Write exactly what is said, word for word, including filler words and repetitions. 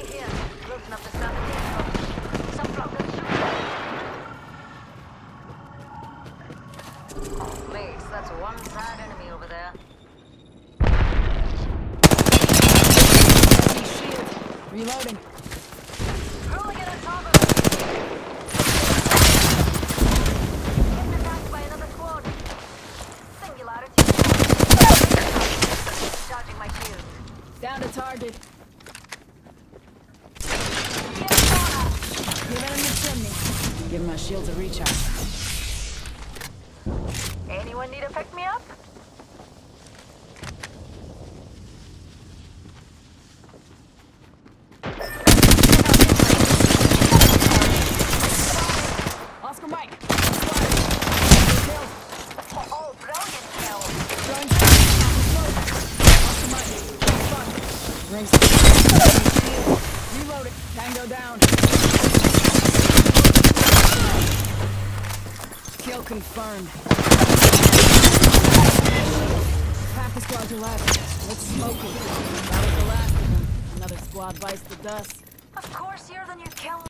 Enemy here. Close enough to stop the vehicle. Some block of shooting. Oh, please. That's one sad enemy over there. Shield. Reloading. Rolling it on top of us. Getting attacked by another squad. Singularity. Charging my shield. Down to target. Get a corner. Give him the chimney. Give my shields a recharge. Anyone need to pick me up? Oscar Mike. Oh, brilliant kill. Throwing Oscar Mike. Rings. Reload it. Tango down. Kill confirmed. Half the squads are left. Let's smoke it. That was the last of them. Another squad bites the dust. Of course, you're the new kill.